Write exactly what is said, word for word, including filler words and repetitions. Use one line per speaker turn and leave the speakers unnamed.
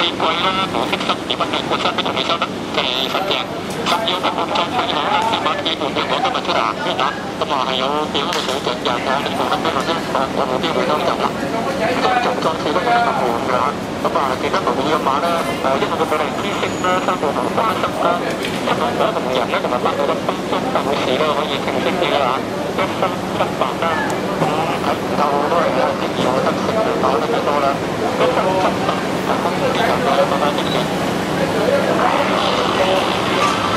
貴啦，無色心而不見本身，都仲未收得即係實淨。十要根本再取好啦，四萬幾換嘅我今日出行先打，咁啊係有幾多個水準嘅，我呢部分呢度咧，我我冇機會都入啦。咁仲再次都冇咁換嘅嚇，咁啊記得留意嘅馬咧，誒因為佢本嚟知識啦，三個同三分啦，七個嗰同人咧同埋八個嘅分鐘鬥士咧可以清晰啲啦嚇，一分七八啦，咁睇唔透都係啦，啲二號得成就打得幾多啦，一分七八。咁啲人咧慢慢啲嘅。